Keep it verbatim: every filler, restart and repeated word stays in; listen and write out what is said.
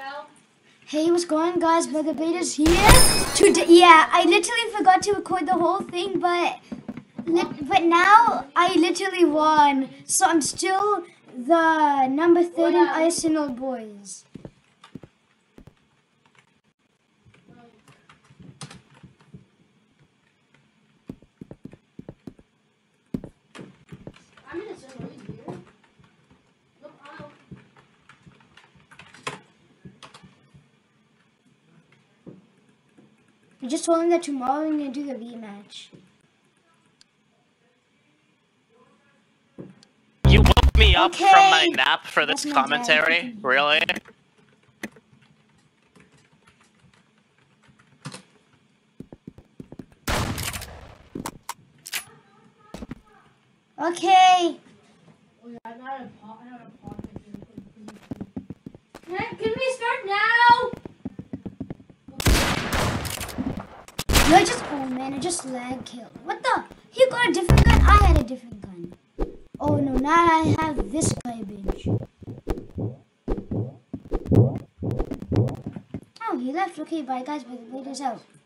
Hey, what's going on, guys? Brother Beta's here. Today, yeah, I literally forgot to record the whole thing, but but now I literally won. So I'm still the number third in Arsenal boys. I'm in a server here. Look out. I just told him that tomorrow we're gonna do the rematch. You woke me up Okay. from my nap for this That's my commentary? dad. Really? Okay. Oh yeah, I'm not a pot. I'm not a pot. Can, I, can we start now? No, I just oh man, I just lag killed. What the? He got a different gun. I had a different gun. Oh no, now I have this garbage. Oh, he left. Okay, bye guys. But the video's out.